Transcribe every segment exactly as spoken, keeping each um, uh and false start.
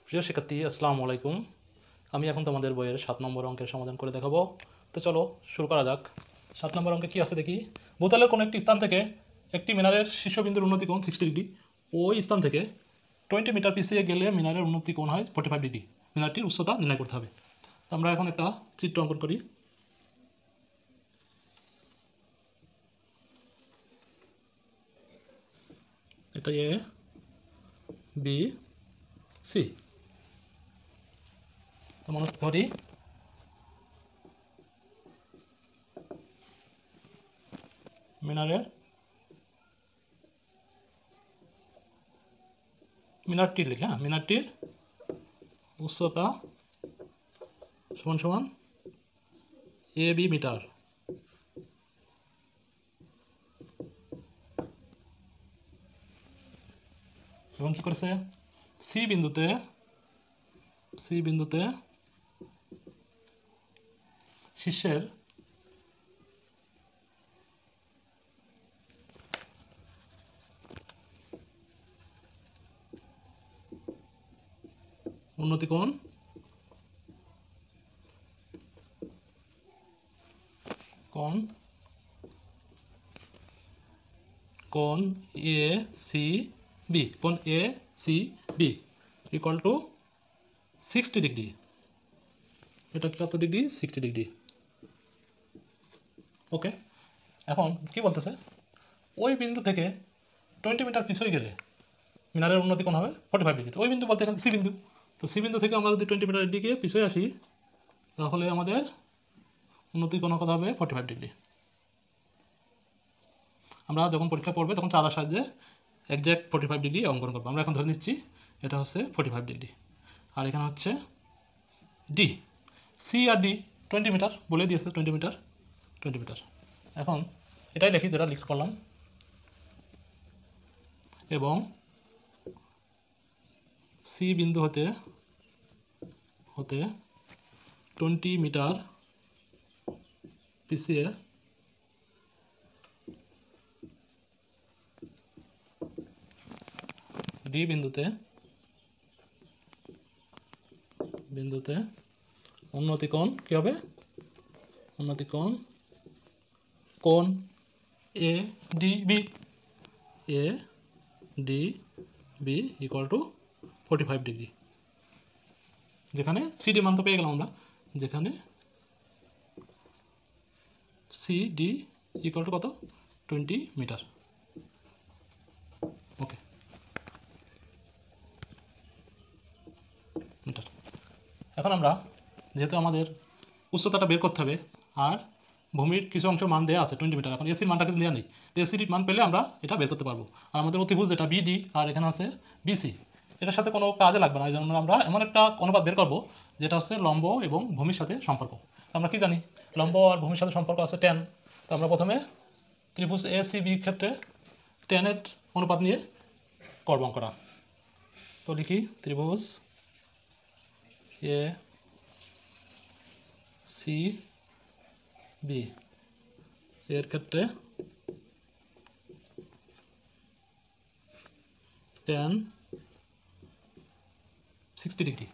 প্রিয় শিক্ষার্থী, আসসালামু আলাইকুম। আমি এখন তোমাদের বইয়ের সাত নম্বর অঙ্কের সমাধান করে দেখাবো। তো চলো শুরু করা যাক। সাত নম্বর অঙ্কে কী আছে দেখি। ভূতলের কোনো একটি স্থান থেকে একটি মিনারের শীর্ষবিন্দুর উন্নতি কোণ সিক্সটি ডিগ্রি। ওই স্থান থেকে টোয়েন্টি মিটার পিছিয়ে গেলে মিনারের উন্নতি কোণ হয় ফোর্টি ফাইভ ডিগ্রি। মিনারটির উচ্চতা নির্ণয় করতে হবে। তো আমরা এখন একটা চিত্র অঙ্কন করি। এটা এ, বি, সি। তো মনে করি মিনারের মিনারটির লিখে হ্যাঁ মিনারটির উচ্চতা সমান সমান এ বি মিটার। এবং কী করেছে, সি বিন্দুতে সি বিন্দুতে শীর্ষের উন্নতি কোণ কোণ কোণ এ সি বি কোণ A C B equal to sixty degree. এটা কত ডিগ্রি? Sixty degree. ওকে, এখন কি বলতেছে, ওই বিন্দু থেকে টোয়েন্টি মিটার পিছিয়ে গেলে মিনারের উন্নতি কোণ হবে ফোর্টি ফাইভ ডিগ্রি। ওই বিন্দু বলতে এখানে সি বিন্দু। তো সি বিন্দু থেকে আমরা যদি টোয়েন্টি মিটারের দিকে পিছিয়ে আসি তাহলে আমাদের উন্নতি কোণ কত হবে? Forty five degree. আমরা যখন পরীক্ষা পড়বে তখন চাঁদার সাহায্যে একজ্যাক্ট ফোর্টি ফাইভ ডিগ্রি অঙ্কন করবো। আমরা এখন ধরে নিচ্ছি এটা হচ্ছে ফোর্টি ফাইভ ডিগ্রি, আর এখানে হচ্ছে ডি। সি আর ডি টোয়েন্টি মিটার বলে দিয়েছে, টোয়েন্টি মিটার টোয়েন্টি মিটার। এখন এটাই লিখি যেটা লিখে করলাম। এবং সি বিন্দু হতে হতে টোয়েন্টি মিটার পিছিয়ে ডি বিন্দুতে বিন্দুতে উন্নতি কোণ কী হবে? উন্নতি কোণ কোণ A D B A D B equal to forty five degree. যেখানে সি ডি মান তো পেয়ে গেলাম আমরা, যেখানে সি ডি ইকুয়াল টু কত? Twenty metre. Okay, metre. এখন আমরা যেহেতু আমাদের উচ্চতাটা বের করতে হবে আর ভূমির কিছু অংশ মান দেওয়া আছে টোয়েন্টি মিটার, এখন এসির মানটা কিন্তু দেওয়া নেই। এসির মান পেলে আমরা এটা বের করতে পারবো। আর আমাদের অতিভুজ যেটা বিডি আর এখানে আছে বিসি, এটার সাথে কোনো কাজে লাগবে না। এই জন্য আমরা এমন একটা অনুপাত বের করবো যেটা হচ্ছে লম্ব এবং ভূমির সাথে সম্পর্ক। আমরা কি জানি লম্ব আর ভূমির সাথে সম্পর্ক আছে টেন। তো আমরা প্রথমে ত্রিভুজ এ সি বি ক্ষেত্রে টেনের অনুপাত নিয়ে করব অঙ্কটা। তো লিখি ত্রিভুজ এ সি বি এর ক্ষেত্রে tan sixty degree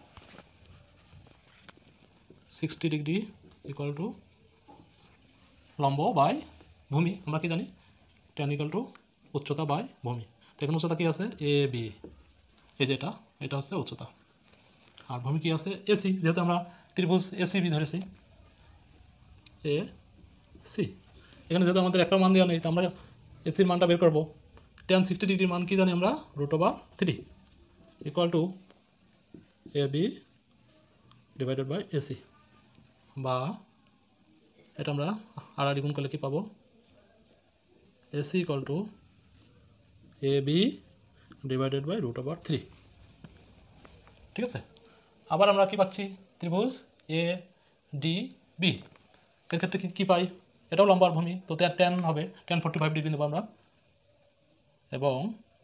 sixty degree equal to লম্ব বাই ভূমি। আমরা কি জানি টেন ইকুয়াল টু উচ্চতা বাই ভূমি। তো এখানে উচ্চতা কী আছে? এ বি, এই যে এটা এটা হচ্ছে উচ্চতা। আর ভূমি কী আছে? এসি, যেহেতু আমরা ত্রিভুজ এসি বি ধরেছি এ সি। এখানে যেহেতু আমাদের একটা মান দেওয়া নেই, তো আমরা এসির মানটা বের করবো। টেন সিক্সটি ডিগ্রির মান কি জানি আমরা? Root over three equal to A B divided by AC, বা এটা আমরা আড়াআড়ি গুণ করলে কি পাবো? AC equal to A B divided by root over three. ঠিক আছে, আবার আমরা কি পাচ্ছি? ত্রিভুজ এ ডি বি এর ক্ষেত্রে কী পাই? এটাও লম্বা আর ভূমি, তো টেন হবে, টেন ফোর্টি ফাইভ ডিগ্রি নেবো আমরা। এবং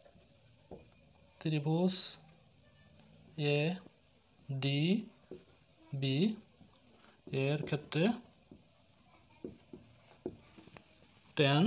ত্রিভুজ এ ডি বি এর ক্ষেত্রে টেন,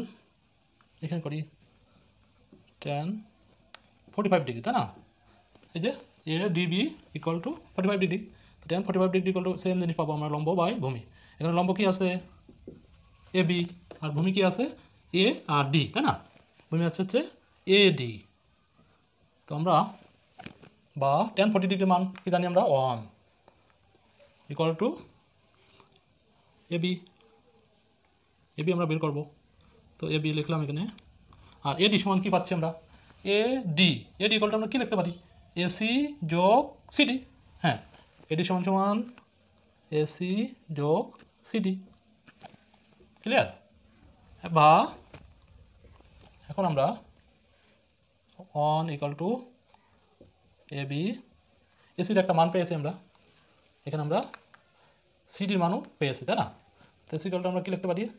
এখানে করি টেন ফোর্টি ফাইভ ডিগ্রি, তাই না? এই যে A D B equal to forty five degree. তো tan forty five degree equal to same জিনিস পাবো আমরা লম্ব বাই ভূমি। এখানে লম্ব কি আছে এ বি, আর ভূমি কি আছে এ আর ডি, তাই না? ভূমি আছে হচ্ছে এ ডি। তো আমরা বা টেন ফর্টি ডিগ্রি মান কি জানি আমরা one equal to A B. A B আমরা বের করবো। তো এ বি লিখলাম এখানে, আর এ ডি সমান কী পাচ্ছি আমরা A D. A D equal to আমরা কী লিখতে পারি এসি যোগ সিডি। হ্যাঁ, এ ডি সমান সমান এসি যোগ সিডি। ক্লিয়ার? বা এখন আমরা one equal to A B, এসির একটা মান পেয়েছি আমরা, এখানে আমরা সিডির মানও পেয়েছি, তাই না? তো এসি ইকুয়াল টু আমরা কী লিখতে পারি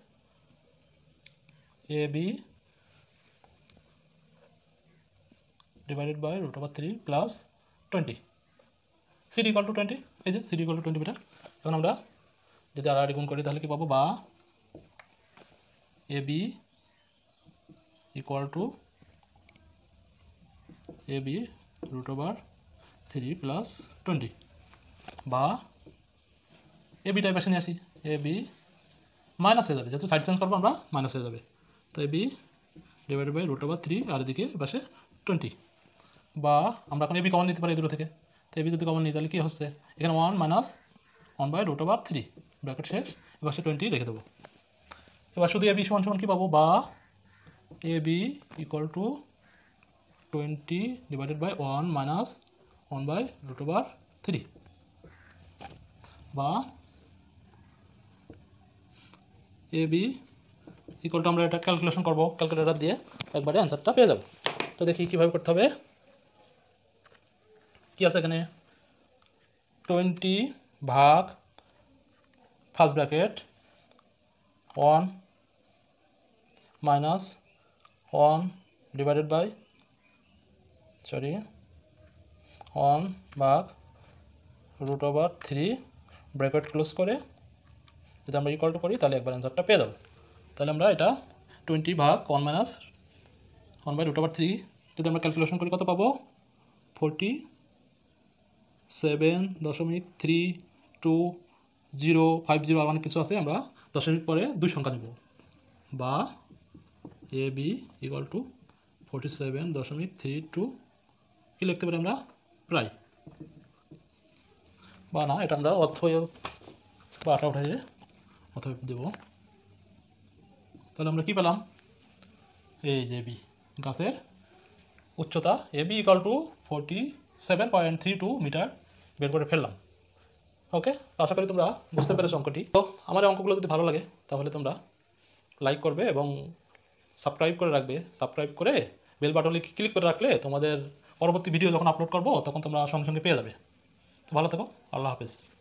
A B divided by root over three plus twenty, CD equal to twenty. এই যে CD equal to twenty metre. এখন আমরা যদি আর গুণ করি তাহলে কি পাবো বা A B equal to A B root over three plus twenty, বা এ বি টাইপ আসে নিয়ে আসি এ বি মাইনাস হয়ে যাবে, যেহেতু সাইড চেঞ্জ করবো আমরা মাইনাস হয়ে যাবে। তো A B divided by root over three আর এদিকে পাশে টোয়েন্টি, বা আমরা এখন এ বি কমন নিতে পারি এগুলো থেকে। তো এ বি যদি কমন নিই তাহলে কী হচ্ছে এখানে one minus one by root over three, bracket শেষ, এবার সে টোয়েন্টি রেখে দেবো। এবার শুধু এ বি সমান সমান কী পাবো বা A B equal to twenty divided by one minus one by root over three, বা এ বি ইকুয়াল টু আমরা এটা ক্যালকুলেশন করবো, ক্যালকুলেটার দিয়ে একবারে অ্যান্সারটা পেয়ে যাবো। তো দেখি কীভাবে করতে হবে। কী আছে এখানে টোয়েন্টি ভাগ first bracket one minus one divided by sorry one ভাগ root over three bracket close করে যদি আমরা ইকুয়াল টু করি তাহলে একবার অ্যান্সারটা পেয়ে যাবো। তাহলে আমরা এটা টোয়েন্টি ভাগ one minus one by root over three যদি আমরা ক্যালকুলেশন করি কত পাবো ফোরটি সেভেন দশমিক three two zero five zero আর অনেক কিছু আছে, আমরা দশমিক পরে দুই সংখ্যা নেব, বা A B equal to forty seven দশমিক থ্রি টু কী লিখতে পারি আমরা প্রায়, বা না এটা আমরা অথব বা আটা উঠে অথব দেব। তাহলে আমরা কী পেলাম এই যে বি গাছের উচ্চতা A B equal to forty seven point three two metre বের করে ফেললাম। ওকে, আশা করি তোমরা বুঝতে পেরেছো অঙ্কটি। তো আমার অঙ্কগুলো যদি ভালো লাগে তাহলে তোমরা লাইক করবে এবং সাবস্ক্রাইব করে রাখবে। সাবস্ক্রাইব করে বেল বাটনে ক্লিক করে রাখলে তোমাদের পরবর্তী ভিডিও যখন আপলোড করবো তখন তোমরা সঙ্গে সঙ্গে পেয়ে যাবে। তো ভালো থেকো, আল্লাহ হাফেজ।